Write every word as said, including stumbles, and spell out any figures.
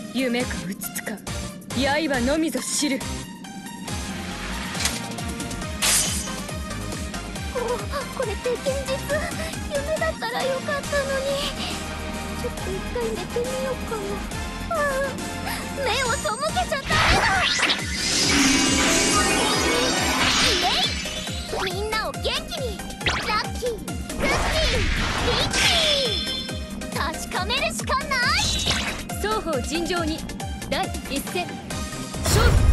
夢かうつつか刃のみぞ知る。 ここれって現実？夢だったらよかったのに。ちょっと一回寝てみようかな。ああ、目を背けちゃダメだ。イエイ！みんなを元気に。ラッキー、クッキー、リッキー。確かめるしかない。 双方尋常に第一戦勝負。